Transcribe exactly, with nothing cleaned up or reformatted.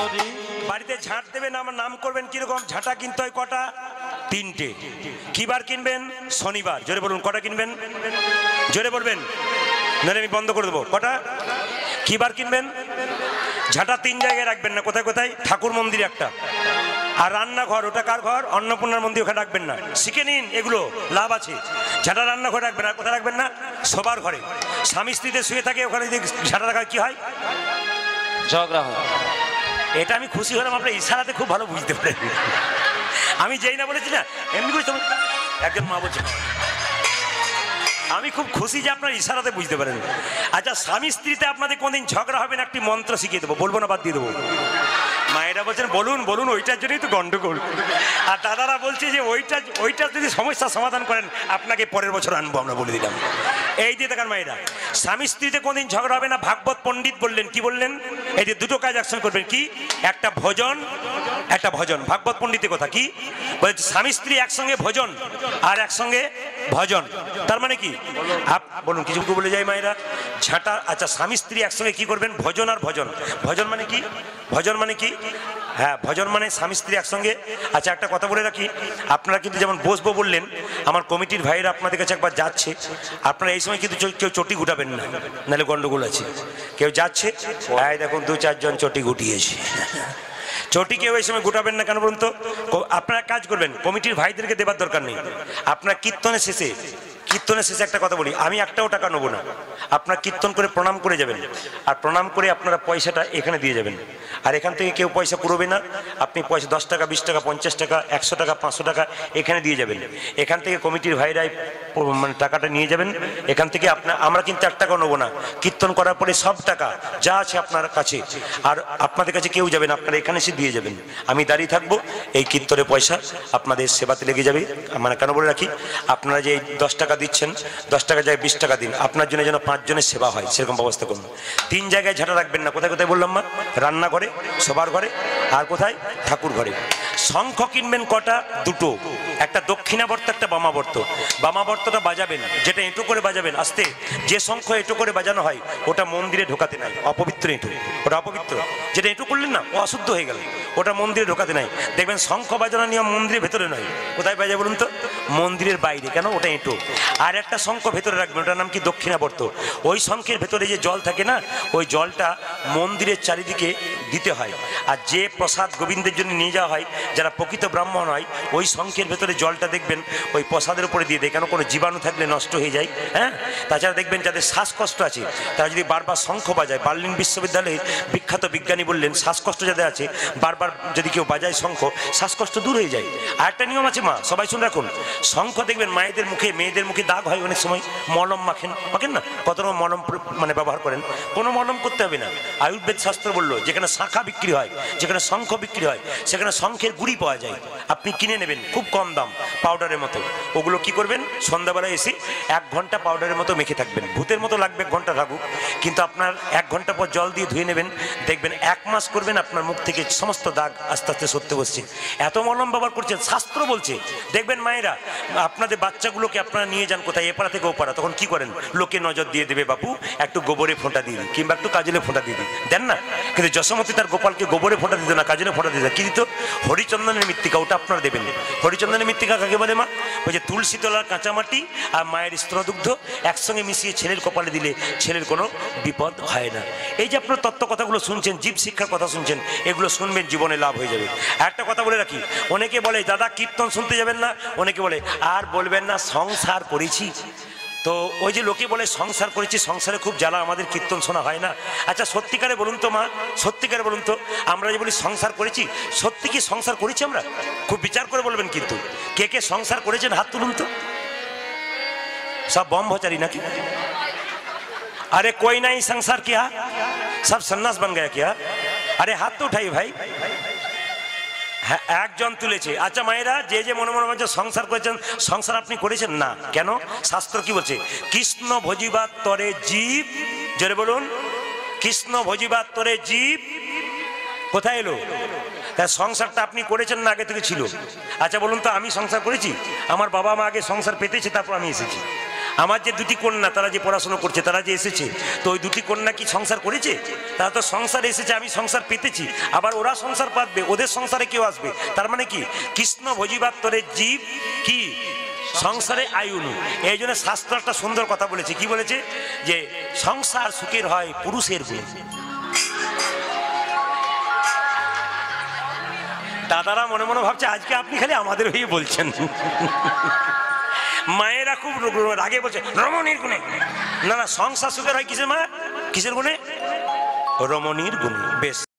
বাড়িতে ঝাঁট দেবেন, আমার নাম করবেন কিরকম? ঝাঁটা কিনতে হয় কটা? তিনটে। কি বার কিনবেন? শনিবার। জোরে বলুন, কটা কিনবেন? জোরে বলবেন, নাহলে আমি বন্ধ করে দেবো। কটা? কি বার কিনবেন? ঝাঁটা তিন জায়গায় রাখবেন না। কোথায় কোথায়? ঠাকুর মন্দির একটা, আর রান্নাঘর, ওটা কার ঘর? অন্নপূর্ণার মন্দির, ওখানে রাখবেন না। শিখে নিন, এগুলো লাভ আছে। ঝাঁটা রান্নাঘরে রাখবেন। আর কোথায় রাখবেন না? সবার ঘরে। স্বামী স্ত্রীতে শুয়ে থাকে, ওখানে যদি ঝাঁটা রাখা কি হয়? ঝগড়া হয়। এটা আমি খুশি হলাম, আপনার ইশারাতে খুব ভালো বুঝতে পারেন। আমি যেই না বলেছি না, এমনি করে একজন মা বলছে, আমি খুব খুশি যে আপনার ইশারাতে বুঝতে পারেন। আচ্ছা, স্বামী স্ত্রীতে আপনাদের কোনদিন ঝগড়া হবে না, একটি মন্ত্র শিখিয়ে দেবো, বলবো না বাদ দিয়ে দেবো? মায়েরা বলছেন বলুন বলুন, ওইটার জন্যই তো গন্ডগোল। আর দাদারা বলছে যে ওইটা ওইটার যদি সমস্যার সমাধান করেন আপনাকে পরের বছর আনবো, আমরা বলে দিলাম। এই যে দেখেন মায়েরা, স্বামী স্ত্রীতে কোনদিন ঝগড়া হবে না। ভাগবত পণ্ডিত বললেন, কি বললেন? এই যে দুটো কাজ একসঙ্গে করবেন। কি? একটা ভোজন, একটা ভজন। ভাগবত পণ্ডিতের কথা কি বলছে? স্বামী স্ত্রী একসঙ্গে ভোজন আর একসঙ্গে ভজন। তার মানে কি? বলুন, কিছু বলে যায় মায়েরা। ঝাঁটা, আচ্ছা, স্বামী স্ত্রী একসঙ্গে কি করবেন? ভোজন আর ভজন। ভজন মানে কি? ভজন মানে কি? হ্যাঁ, ভজন মানে স্বামী স্ত্রী একসঙ্গে। আচ্ছা, একটা কথা বলে রাখি, আপনারা কিন্তু যেমন বসবো বললেন, আমার কমিটির ভাইরা আপনাদের কাছে একবার যাচ্ছে, আপনারা এই সময় কিন্তু কেউ চটি গুটাবেন না, নাহলে গন্ডগোল আছে। কেউ যাচ্ছে, এই দেখুন দু চারজন চটি গুটিয়েছে। চটি কেউ এই সময় গোটাবেন না। কেন বলুন তো? আপনারা কাজ করবেন, কমিটির ভাইদেরকে দেবার দরকার নেই। আপনার কীর্তনের শেষে কীর্তনের শেষে একটা কথা বলি, আমি একটাও টাকা নেবো না। আপনার কীর্তন করে প্রণাম করে যাবেন, আর প্রণাম করে আপনারা পয়সাটা এখানে দিয়ে যাবেন। আর এখান থেকে কেউ পয়সা পুরোবে না। আপনি পয়সা দশ টাকা, বিশ টাকা, পঞ্চাশ টাকা, একশো টাকা, পাঁচশো টাকা এখানে দিয়ে যাবেন। এখান থেকে কমিটির ভাইরাই মানে টাকাটা নিয়ে যাবেন। এখান থেকে আপনার, আমরা কিন্তু এক টাকাও নেবো না। কীর্তন করার পরে সব টাকা যা আছে আপনার কাছে, আর আপনাদের কাছে কেউ যাবেন, আপনারা এখানে এসে দিয়ে যাবেন। আমি দাঁড়িয়ে থাকবো, এই কীর্তনের পয়সা আপনাদের সেবাতে লেগে যাবে। মানে কেন বলে রাখি, আপনারা যে দশ টাকা দিচ্ছেন, দশ টাকা যায় বিশ টাকা দিন, আপনার জন্য যেন পাঁচজনের সেবা হয় সেরকম ব্যবস্থা করুন। তিন জায়গায় ঝাঁটা রাখবেন না। কোথায় কোথায় বললাম মা? রান্নাঘরে, সবার ঘরে, আর কোথায়? ঠাকুর ঘরে। শঙ্খ কিনবেন কটা? দুটো। একটা দক্ষিণাবর্ত, একটা বামাবর্ত। বামাবর্তটা বাজাবেন, যেটা এঁটো করে বাজাবেন আস্তে। যে শঙ্খ এঁটো করে বাজানো হয় ওটা মন্দিরে ঢোকাতে নাই, অপবিত্র এঁটো, ওটা অপবিত্র। যেটা এঁটো করলেন না, ও অশুদ্ধ হয়ে গেল, ওটা মন্দিরে ঢোকাতে নাই। দেখবেন শঙ্খ বাজানোর নিয়ম মন্দিরের ভেতরে নয়। কোথায় বাজায় বলুন তো? মন্দিরের বাইরে। কেন? ওটা এঁটো। আর একটা শঙ্খ ভেতরে রাখবেন, ওটার নাম কি? দক্ষিণাবর্ত। ওই শঙ্খের ভেতরে যে জল থাকে না, ওই জলটা মন্দিরের চারিদিকে দিতে হয়। আর যে প্রসাদ গোবিন্দের জন্য নিয়ে যাওয়া হয়, যারা প্রকৃত ব্রাহ্মণ হয়, ওই শঙ্খের ভেতরে জলটা দেখবেন ওই প্রসাদের উপরে দিয়ে দেয়। কেন? কোনো জীবাণু থাকলে নষ্ট হয়ে যায়। হ্যাঁ, তাছাড়া দেখবেন যাদের শ্বাসকষ্ট আছে, তারা যদি বারবার শঙ্খ বাজায়, বার্লিন বিশ্ববিদ্যালয়ের বিখ্যাত বিজ্ঞানী বললেন, শ্বাসকষ্ট যাদের আছে বারবার যদি কেউ বাজায় শঙ্খ, শ্বাসকষ্ট দূর হয়ে যায়। আর একটা নিয়ম আছে মা, সবাই শুনে রাখুন। শঙ্খ দেখবেন মায়েদের মুখে, মেয়েদের মুখে দাগ হয় অনেক সময়, মলম মাখেন, মাখেন না? কত রকম মলম মানে ব্যবহার করেন। কোনো মলম করতে হবে না। আয়ুর্বেদ শাস্ত্র বললো, যেখানে শাঁখা বিক্রি হয়, যেখানে শঙ্খ বিক্রি হয়, সেখানে শঙ্খের গুঁড়ি পাওয়া যায়, আপনি কিনে নেবেন, খুব কম দাম, পাউডারের মতো। ওগুলো কি করবেন? সন্ধ্যাবেলায় এসে এক ঘন্টা পাউডারের মতো মেখে থাকবেন। ভূতের মতো লাগবে, এক ঘন্টা থাকুক, কিন্তু আপনার এক ঘন্টা পর জল দিয়ে ধুয়ে নেবেন, দেখবেন এক মাস করবেন, আপনার মুখ থেকে সমস্ত দাগ আস্তে আস্তে সরতে বসছে। এত মলম ব্যবহার করছেন, শাস্ত্র বলছে। দেখবেন মায়েরা, আপনাদের বাচ্চাগুলোকে আপনারা নিয়ে যান কোথায়, এপাড়া থেকে ওপাড়া, তখন কি করেন? লোকে নজর দিয়ে দেবে, বাপু একটু গোবরে ফোঁটা দিয়ে দিন, কিংবা একটু কাজলে ফোঁটা দিয়ে দিন, দেন না? কিন্তু যশোমতী তার গোপালকে গোবরে ফোঁটা দিত না, কাজলে ফোঁটা দিত। কি দিত? হরিচন্দনের মৃত্তিকা, ওটা আপনারা দেবেন। হরিচন্দনের মৃত্তিকা কাকে বলে মা? ওই যে তুলসী তলার কাঁচামাটি আর মায়ের স্তরদুগ্ধ একসঙ্গে মিশিয়ে ছেলের কপালে দিলে ছেলের কোনো বিপদ হয় না। এই যে আপনার তত্ত্ব কথাগুলো শুনছেন, জীব শিক্ষার কথা শুনছেন, এগুলো শুনবেন, জীবনে লাভ হয়ে যাবে। একটা কথা বলে রাখি, অনেকে বলে দাদা কীর্তন শুনতে যাবেন না, অনেকে বলে আর বলবেন না সংসার করেছি। তো ওই যে লোকে বলে সংসার করেছি, সংসারে খুব জ্বালা, আমাদের কীর্তন শোনা হয় না। আচ্ছা সত্যিকারে বলুন তো মা, সত্যিকারে বলুন তো, আমরা যে বলি সংসার করেছি, সত্যি কি সংসার করেছি আমরা? খুব বিচার করে বলবেন কিন্তু, কে কে সংসার করেছেন হাত তুলুন তো। সব ব্রহ্মচারী নাকি? अरे कोई नहीं संसार किया, सब सन्यास बन गया क्या? अरे हाथ तो उठाई भाई। হ্যাঁ, একজন তুলেছে। আচ্ছা মায়েরা, যে যে মনে মনে বলছে সংসার করেছেন, সংসার আপনি করেছেন না, কেন? শাস্ত্র কি বলছে? কৃষ্ণ ভজিবার তরে জীব, জোরে বলুন, কৃষ্ণ ভজিবার তরে জীব কোথায় এলো? তা সংসারটা আপনি করেছেন না আগে থেকে ছিল? আচ্ছা বলুন তো, আমি সংসার করেছি? আমার বাবা মা আগে সংসার পেতেছে, তারপর আমি এসেছি। আমার যে দুটি কন্যা তারা যে পড়াশোনা করছে, তারা যে এসেছে, তো ওই দুটি কন্যা কি সংসার করেছে? তারা তো সংসার এসেছে, আমি সংসার পেতেছি, আবার ওরা সংসার পাতবে, ওদের সংসারে কেউ আসবে। তার মানে কি, কৃষ্ণ ভজিবাত্তরের জীব কি সংসারে আয়ুনু। এই জন্য শাস্ত্র একটা সুন্দর কথা বলেছে, কি বলেছে, যে সংসার সুখের হয় পুরুষের গুণে। দাদারা মনে মনে ভাবছে আজকে আপনি খালি আমাদের হয়ে বলছেন। মায়েরা খুব রাগে বলছে রমণীর গুণে। না না, সংসার সুখের হয় কিসের মা, কিসের গুণে? রমণীর গুণে। বেশ।